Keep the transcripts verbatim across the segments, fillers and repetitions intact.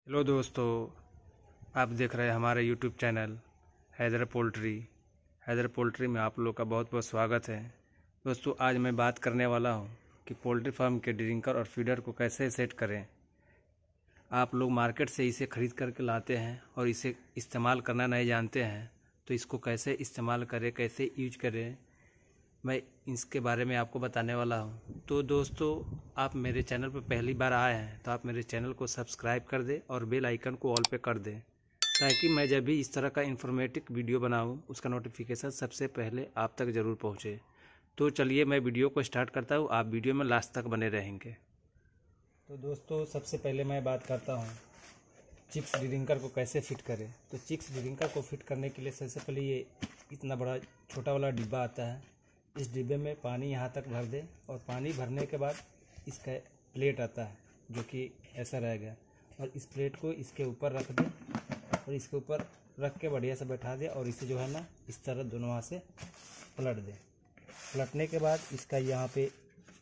Hello दोस्तों, आप देख रहे हैं हमारे YouTube channel Haidar poultry. Haidar poultry में आप लोग का बहुत बहुत स्वागत है। दोस्तों, आज मैं बात करने वाला हूं कि पोल्ट्री फार्म के ड्रिंकर और फीडर को कैसे सेट करें। आप लोग मार्केट से इसे ख़रीद करके लाते हैं और इसे इस्तेमाल करना नहीं जानते हैं, तो इसको कैसे इस्तेमाल करें, कैसे यूज करें, मैं इसके बारे में आपको बताने वाला हूं। तो दोस्तों, आप मेरे चैनल पर पहली बार आए हैं तो आप मेरे चैनल को सब्सक्राइब कर दें और बेल आइकन को ऑल पे कर दें, ताकि मैं जब भी इस तरह का इन्फॉर्मेटिव वीडियो बनाऊं उसका नोटिफिकेशन सबसे पहले आप तक ज़रूर पहुंचे। तो चलिए मैं वीडियो को स्टार्ट करता हूं, आप वीडियो में लास्ट तक बने रहेंगे। तो दोस्तों, सबसे पहले मैं बात करता हूँ चिक्स ड्रिंकर को कैसे फिट करें। तो चिक्स ड्रिंकर को फिट करने के लिए सबसे पहले ये इतना बड़ा छोटा वाला डिब्बा आता है। इस डिब्बे में पानी यहाँ तक भर दे और पानी भरने के बाद इसका प्लेट आता है जो कि ऐसा रहेगा, और इस प्लेट को इसके ऊपर रख दे और इसके ऊपर रख के बढ़िया से बैठा दे और इसे जो है ना इस तरह दोनों हाथ से पलट दे। पलटने के बाद इसका यहाँ पे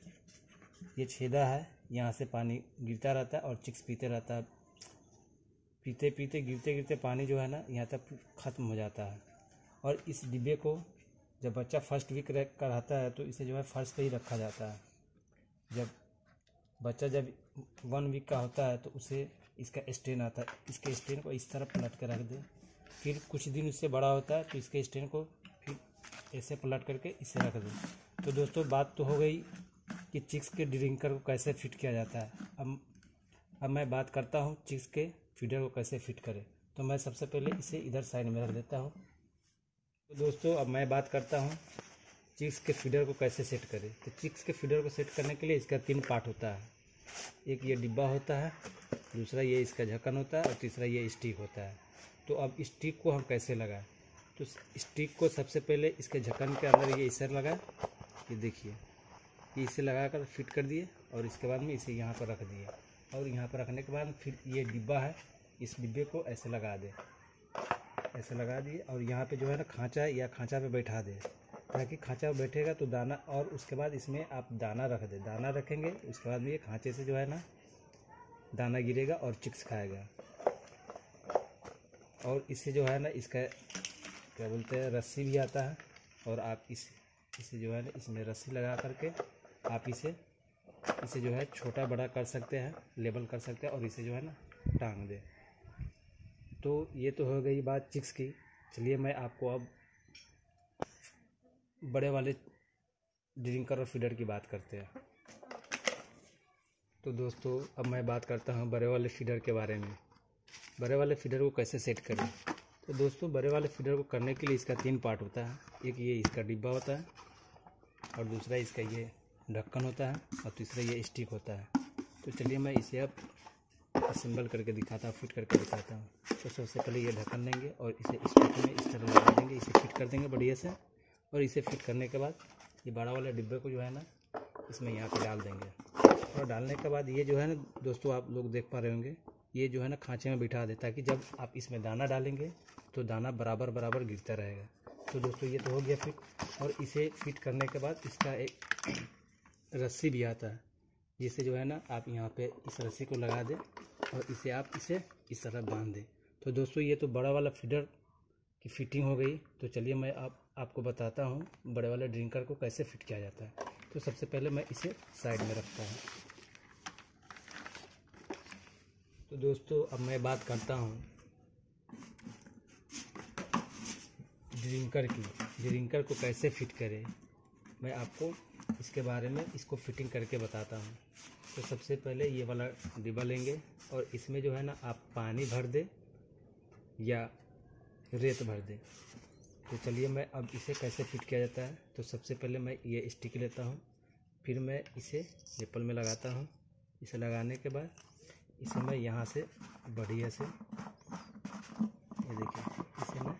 ये छेदा है, यहाँ से पानी गिरता रहता है और चिक्स पीते रहता है। पीते पीते गिरते गिरते पानी जो है ना यहाँ तक ख़त्म हो जाता है। और इस डिब्बे को जब बच्चा फर्स्ट वीक का रहता है तो इसे जो है फर्श पे ही रखा जाता है। जब बच्चा जब वन वीक का होता है तो उसे इसका स्टैंड आता है, इसके स्टैंड को इस तरह पलट कर रख दे। फिर कुछ दिन उससे बड़ा होता है तो इसके स्टैंड को फिर ऐसे पलट करके इसे रख दे। तो दोस्तों, बात तो हो गई कि चिक्स के ड्रिंकर को कैसे फिट किया जाता है। अब अब मैं बात करता हूँ चिक्स के फीडर को कैसे फिट करें। तो मैं सबसे पहले इसे इधर साइड में रख देता हूँ। तो दोस्तों, अब मैं बात करता हूँ चिक्स के फीडर को कैसे सेट करें। तो चिक्स के फीडर को सेट करने के लिए इसका तीन पार्ट होता है। एक ये डिब्बा होता है, दूसरा ये इसका ढक्कन होता है और तीसरा ये स्टिक होता है। तो अब स्टिक को हम कैसे लगाएं। तो स्टिक को सबसे पहले इसके ढक्कन के अंदर ये इसे लगाए, ये देखिए, ये इसे लगा कर फिट कर दिए और इसके बाद में इसे यहाँ पर रख दिए। और यहाँ पर रखने के बाद फिर ये डिब्बा है, इस डिब्बे को ऐसे लगा दे, ऐसे लगा दिए और यहाँ पे जो है ना खांचा है या खांचा पे बैठा दे, ताकि खांचा पे बैठेगा तो दाना, और उसके बाद इसमें आप दाना रख दे। दाना रखेंगे उसके बाद में ये खांचे से जो है ना दाना गिरेगा और चिक्स खाएगा। और इससे जो है ना इसका क्या बोलते हैं रस्सी भी आता है, और आप इस इसे जो है ना इसमें रस्सी लगा करके आप इसे इसे जो है छोटा बड़ा कर सकते हैं, लेबल कर सकते हैं और इसे जो है ना टांग दे। तो ये तो हो गई बात चिक्स की। चलिए मैं आपको अब बड़े वाले ड्रिंकर और फीडर की बात करते हैं। तो दोस्तों, अब मैं बात करता हूँ बड़े वाले फीडर के बारे में। बड़े वाले फीडर को कैसे सेट करें। तो दोस्तों, बड़े वाले फीडर को करने के लिए इसका तीन पार्ट होता है। एक ये इसका डिब्बा होता है, और दूसरा इसका ये ढक्कन होता है, और तीसरा ये स्टिक होता है। तो चलिए मैं इसे अब असेंबल करके दिखाता हूँ, फिट करके दिखाता हूँ। तो सबसे पहले ये ढक्कन लेंगे और इसे स्टिक में इस तरह लगा देंगे, इसे फिट कर देंगे बढ़िया से। और इसे फिट करने के बाद ये बड़ा वाला डिब्बे को जो है ना इसमें यहाँ पे डाल देंगे। और डालने के बाद ये जो है ना दोस्तों, आप लोग देख पा रहे होंगे, ये जो है ना खांचे में बिठा दे, ताकि जब आप इसमें दाना डालेंगे तो दाना बराबर बराबर गिरता रहेगा। तो दोस्तों, ये तो हो गया फिट। और इसे फिट करने के बाद इसका एक रस्सी भी आता है, जिसे जो है ना आप यहाँ पे इस रस्सी को लगा दें और इसे आप इसे इस तरह बांध दें। तो दोस्तों, ये तो बड़ा वाला फीडर की फिटिंग हो गई। तो चलिए मैं आप आपको बताता हूँ बड़े वाले ड्रिंकर को कैसे फिट किया जाता है। तो सबसे पहले मैं इसे साइड में रखता हूँ। तो दोस्तों, अब मैं बात करता हूँ ड्रिंकर की। ड्रिंकर को कैसे फिट करें, मैं आपको इसके बारे में इसको फिटिंग करके बताता हूँ। तो सबसे पहले ये वाला डिब्बा लेंगे और इसमें जो है ना आप पानी भर दे या रेत भर दे। तो चलिए मैं अब इसे कैसे फिट किया जाता है। तो सबसे पहले मैं ये स्टिक लेता हूँ, फिर मैं इसे निप्पल में लगाता हूँ। इसे लगाने के बाद इसे मैं यहाँ से बढ़िया से, ये देखिए, इसे मैं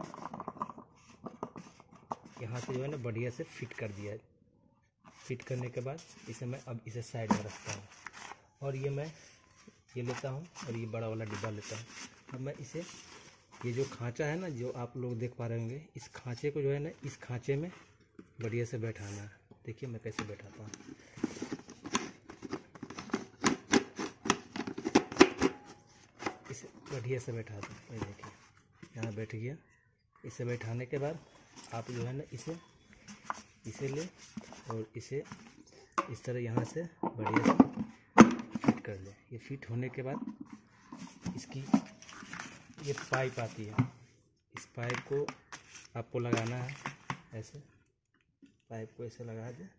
यहाँ से जो है ना बढ़िया से फिट कर दिया है। फिट करने के बाद इसे मैं अब इसे साइड में रखता हूँ, और ये मैं ये लेता हूँ और ये बड़ा वाला डिब्बा लेता हूँ। अब मैं इसे, ये जो खांचा है ना जो आप लोग देख पा रहे होंगे, इस खांचे को जो है ना इस खांचे में बढ़िया से बैठाना है। देखिए मैं कैसे बैठाता हूँ। इस इसे बढ़िया से बैठा दो। ये देखिए यहाँ बैठ गया। इसे बैठाने के बाद आप जो है ना इसे इसे ले और इसे इस तरह यहाँ से बढ़िया से फिट कर ले। ये फिट होने के बाद इसकी ये पाइप आती है, इस पाइप को आपको लगाना है। ऐसे पाइप को ऐसे लगा दे,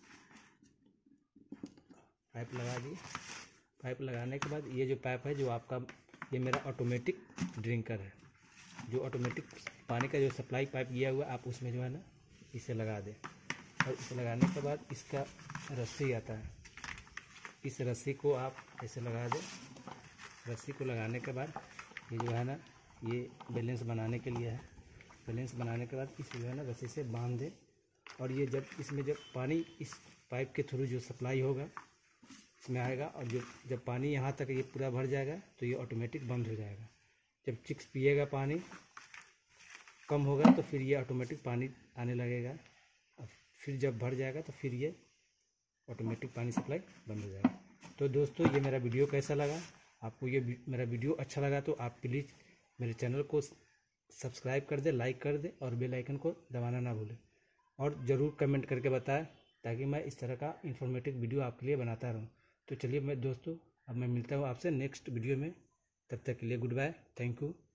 पाइप लगा दिए। पाइप लगाने के बाद ये जो पाइप है, जो आपका ये मेरा ऑटोमेटिक ड्रिंकर है, जो ऑटोमेटिक पानी का जो सप्लाई पाइप गया हुआ आप उसमें जो है ना इसे लगा दें। और इसे लगाने के बाद इसका रस्सी आता है, इस रस्सी को आप ऐसे लगा दें। रस्सी को लगाने के बाद ये जो है ना ये बैलेंस बनाने के लिए है। बैलेंस बनाने के बाद इसे जो है ना रस्सी से बांध दें। और ये जब इसमें जब पानी इस पाइप के थ्रू जो सप्लाई होगा इसमें आएगा, और जो जब पानी यहाँ तक ये पूरा भर जाएगा तो ये ऑटोमेटिक बंद हो जाएगा। जब चिक्स पिएगा पानी कम होगा तो फिर ये ऑटोमेटिक पानी आने लगेगा। और फिर जब भर जाएगा तो फिर ये ऑटोमेटिक पानी सप्लाई बंद हो जाएगा। तो दोस्तों ये मेरा वीडियो कैसा लगा? आपको ये मेरा वीडियो अच्छा लगा तो आप प्लीज़ मेरे चैनल को सब्सक्राइब कर दे, लाइक कर दे और बेल आइकन को दबाना ना भूलें। और ज़रूर कमेंट करके बताएं ताकि मैं इस तरह का इन्फॉर्मेटिव वीडियो आपके लिए बनाता रहूं। तो चलिए मैं दोस्तों अब मैं मिलता हूं आपसे नेक्स्ट वीडियो में। तब तक के लिए गुड बाय, थैंक यू।